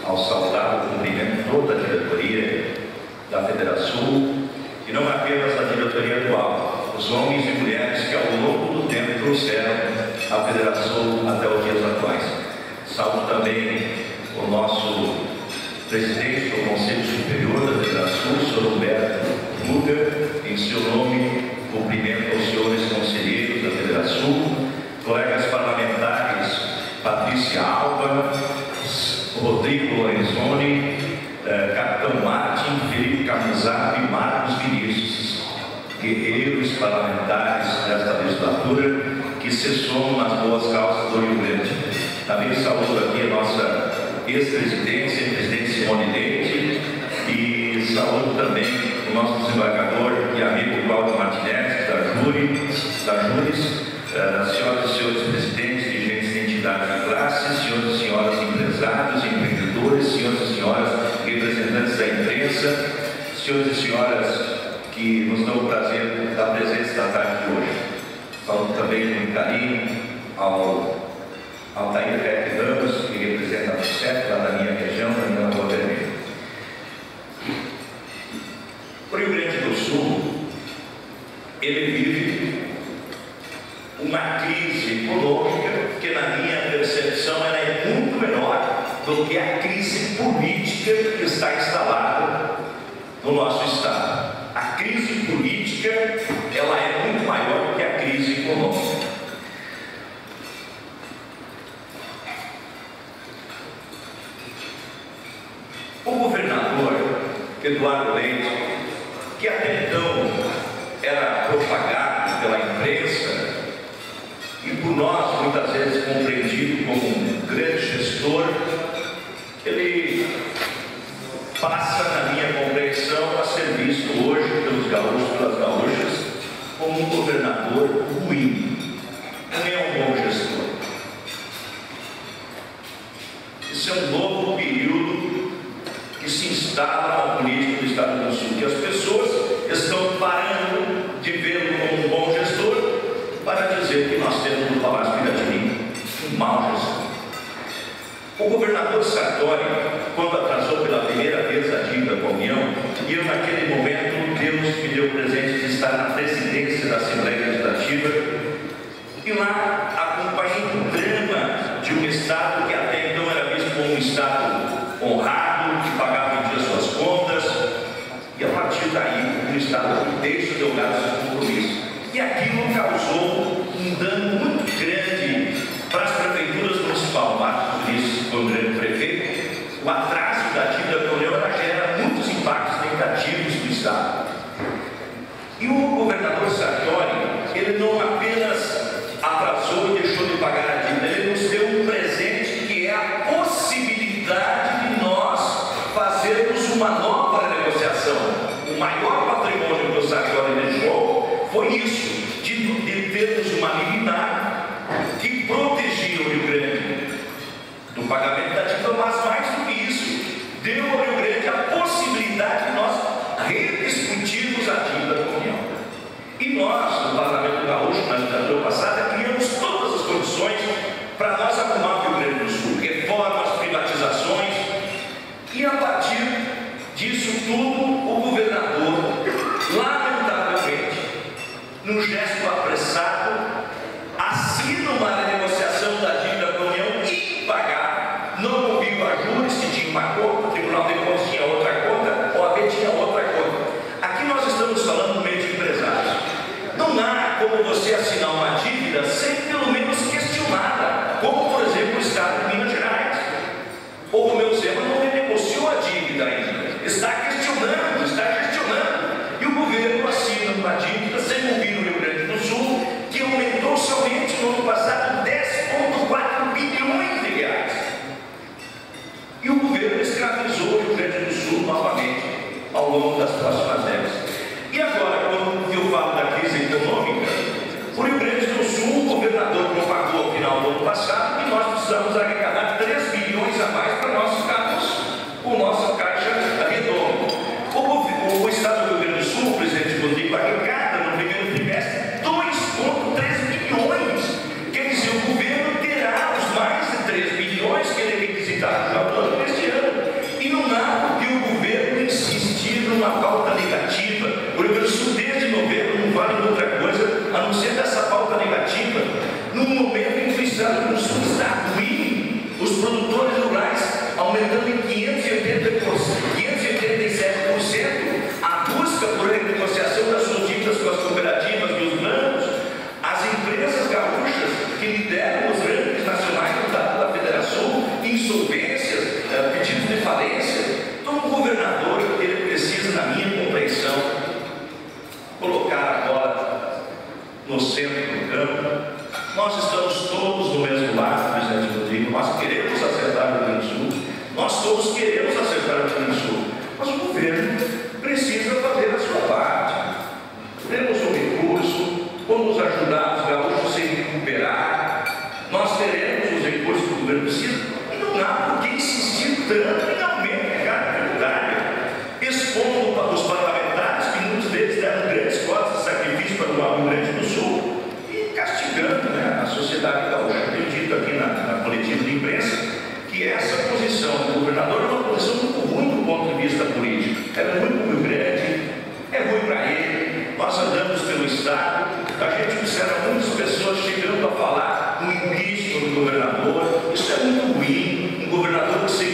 ao saudável cumprimento toda a diretoria da Federação, e não apenas a diretoria atual, os homens e mulheres que ao longo do tempo trouxeram a Federação até os dias atuais. Salvo também o nosso presidente do Conselho Superior da Federação, o Sr. Humberto Luga, em seu nome, cumprimento aos senhores conselheiros da Federação, colegas parlamentares, Patrícia Alba, Rodrigo Lorenzoni, Capitão Martin, Felipe Camusato e Marcos Vinícius, guerreiros parlamentares desta legislatura que se somam nas boas causas do Rio Grande. Também saúdo aqui a nossa ex-presidência, presidente Simone Leite, e saúdo também o nosso desembargador e amigo Cláudio Martinez, da Júris, senhoras e senhores presidentes, dirigentes de entidades de classe, senhores e senhoras empresários, empreendedores, senhores e senhoras representantes da imprensa, senhores e senhoras que nos dão o prazer da presença da tarde de hoje. Saúdo também com carinho ao Altair Pepe Ramos, que representa o CEF lá da minha região, da minha Rua Vermelha. O Rio Grande do Sul, ele vive uma crise econômica que, na minha percepção, ela é muito menor do que a crise política que está instalada no nosso Estado. A crise política, ela é muito maior do que a crise econômica. O governador Eduardo Leite, que até então era propagado pela imprensa e por nós muitas vezes compreendido como um grande gestor, ele passa, na minha compreensão, a ser visto hoje pelos gaúchos e pelas gaúchas como um governador ruim. Não é um bom gestor. Esse é um novo período que se instala na política do Estado do Sul, que as pessoas estão parando de vê-lo como um bom gestor para dizer que nós temos no Palácio Piratini um mau gestor. O governador Sartori, quando atrasou pela primeira vez a dívida com a União, e eu naquele momento Deus me deu o presente de estar na presidência da Assembleia Legislativa, e lá acompanhei o drama de um Estado que até então era visto como um Estado honrado, que pagava em dia suas contas, e a partir daí um Estado que deixa de honrar seus compromissos. E aquilo causou um dano muito grande para as prefeituras municipais. Marcos Vinícius foi um grande prefeito. O atraso da dívida da União gera muitos impactos negativos do Estado. E o governador Sartori, ele não apenas atrasou e deixou de pagar a dívida, ele nos deu um presente que é a possibilidade de nós fazermos uma nova negociação. O maior patrimônio que o Sartori deixou foi isso, de termos uma liminar que protegia o Rio Grande do pagamento da dívida, mas mais do que isso, deu ao Rio Grande a possibilidade de nós rediscutirmos a dívida com a União. E nós, no Parlamento Gaúcho, na legislatura passada, criamos todas as condições para nós arrumar o Rio Grande do Sul, reformas, privatizações, e a partir disso tudo, o governador, lamentavelmente, num gesto apressado, assina uma negociação da dívida com a União impagável, não ouviu a Júris, que tinha uma conta, o Tribunal de Contas tinha outra conta, o AB tinha outra conta. Aqui nós estamos falando no meio de empresários. Não há como você assinar uma dívida sem pelo menos questionada, como por exemplo o Estado de Minas Gerais. O Romeu Zema não renegociou a dívida ainda, está questionando, e o governo assina uma dívida sem ouvir o Rio Grande do Sul, que aumentou somente no ano passado 10,4 bilhões de reais. E o governo escravizou o Rio Grande do Sul novamente ao longo das próximas décadas. E agora, quando eu falo da crise econômica, o Rio Grande do Sul, o governador propagou ao final do ano passado que nós precisamos arrecadar 3 bilhões a mais para nós ficarmos com o nosso caixa redondo. O Estado do Rio Grande do Sul, o presidente Rodrigo, arrecada no primeiro trimestre 2,3 bilhões. Quer dizer, o governo terá os mais de 3 bilhões que ele requisitava no final do ano deste ano. falência. Então, o governador, ele precisa, na minha compreensão, colocar a bola no centro do campo. Nós estamos todos no mesmo lado, presidente Rodrigo. Nós queremos acertar o Rio Grande do Sul. Nós todos queremos acertar o Rio Grande do Sul. Mas o governo precisa fazer a sua parte. Temos um recurso, vamos ajudar os gaúchos a se recuperar. Nós teremos os recursos que o governo precisa. E não há por que insistir tanto em aumento de carga tributária, expondo para os parlamentares, que muitos deles deram grandes cotas de sacrifício para o Rio Grande do Sul, e castigando, né, a sociedade gaúcha. Eu tenho dito aqui na coletiva de imprensa que essa posição do governador é uma posição muito ruim do ponto de vista político. É ruim para o Rio Grande, é ruim para ele. Nós andamos pelo Estado, a gente observa muitas pessoas chegando a falar no impeachment do governador. Isso é muito ruim. Um governador que se